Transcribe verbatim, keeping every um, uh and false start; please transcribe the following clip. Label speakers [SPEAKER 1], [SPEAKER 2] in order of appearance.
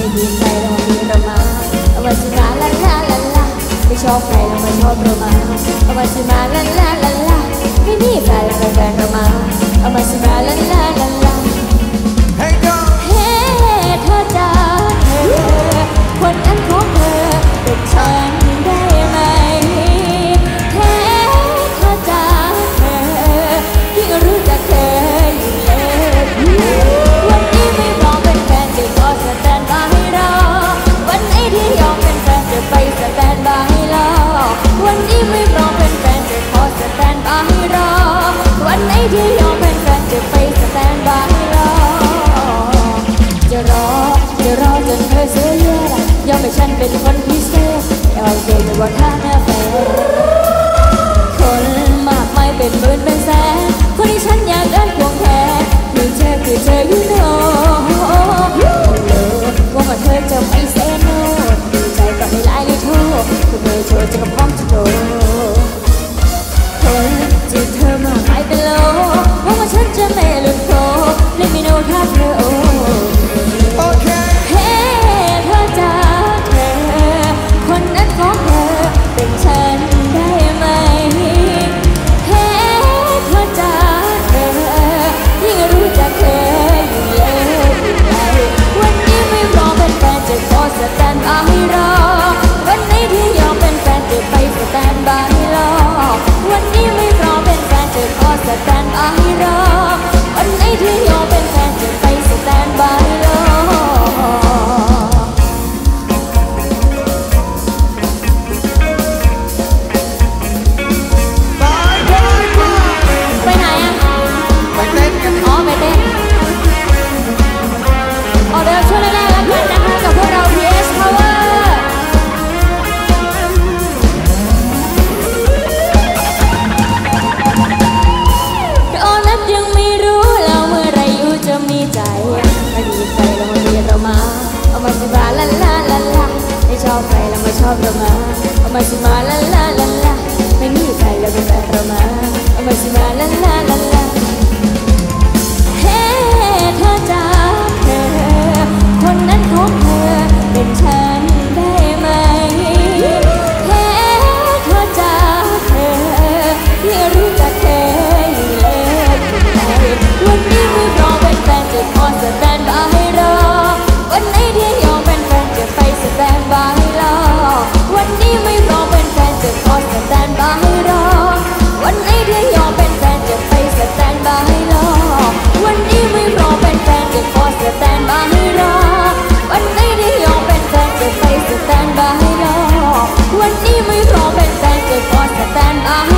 [SPEAKER 1] มีใครเรามีเรามาเอามาสิมาลาลาลาลาไม่ชอบใครเรามาชอบเรามาเอามาสิมาลาลาลาลาไม่มีใครเราเป็นแฟนเรามาเอามาสิมาลาลาลาลาเฮ้เธอจ้าเธอคนนั้นของเธอเป็นฉันได้ไหมเฮ้เธอจ้าเธอที่รู้จักเธออยู่เลยวันนี้ไม่รอเป็นแฟนจะขอสแตนบายรอวันไหนที่ยอมเป็นแฟนจะไปสแตนบายรอวันนี้ไม่รอเป็นแฟนจะขอสแตนบายรอวันไหนที่ยอมเป็นแฟนจะไปสแตนบายรอจะรอจะรอจนเธอเสียเยื่อยอมให้ฉันเป็นคนพิเศษเอาเสียจะว่าข้าหน้าแฟนคนมากมายเป็นหมื่นเป็นแสนคนที่ฉันอยากเดินควงแขนคือเธอคือเธออยู่โน่ว่าว่าเธอจะไม่เซโน่ดีใจก็ไม่ไล่เลยโทษคือเธอโชว์จะกับพร้อมจะโดนคนจีบเธอมากมายเป็นโลว่าว่าฉันจะไม่หลุดโผล่และไม่โน้ถ้าเธอโอ้เฮ้เธอจ้าเธอคนนั้นของเธอเป็นฉันได้ไหมเฮ้เธอจ้าเธอยิ่งรู้จักเธออยู่เลยวันนี้ไม่รอเป็นแฟนจะขอสแตนบายรอวันไหนที่ยอมเป็นแฟนจะไปสแตนบายรอวันนี้ไม่รอเป็นแฟนจะขอสแตนบายรอวันไหนที่ยอมเป็นแฟนจะไปสแตนบายรอไปไหนอ่ะไปเต้นกันอ๋อไปเต้นออเดอร์ช่วยแรกๆแล้วกันนะคะกับพวกเรา พี เอส Power โอ้นับยังไม่รู้แล้วเมื่อไรอยู่จะมีใจไม่มีใครเรามาเรียนเรามาเอามาสิมาลาลาลาลาไม่ชอบใครเรามาชอบเรามาเอามาสิมาลาลาลาลาไม่มีใครเราเป็นแฟนเรามาเอามาสิมาลาลาลาลาเฮ้เธอจ้าเธอคนนั้นของเธอเป็นฉันได้ไหมเฮ้เธอจ้าเธอที่รู้จักเธออยู่เลยวันนี้ไม่รอเป็นแฟนจะขอสแตนบายรอวันไหนที่ยอมเป็นแฟนจะไปสแตนบายรอวันนี้ไม่รอเป็นแฟนจะขอสแตนบายรอวันไหนที่ยอมเป็นแฟนจะไปสแตนบายรอวันนี้ไม่รอเป็นแฟนจะขอสแตนบายรอวันไหนที่ยอมเป็นแฟนจะไปสแตนบายรอวันนี้ไม่รอเป็นแฟนจะขอสแตนบาย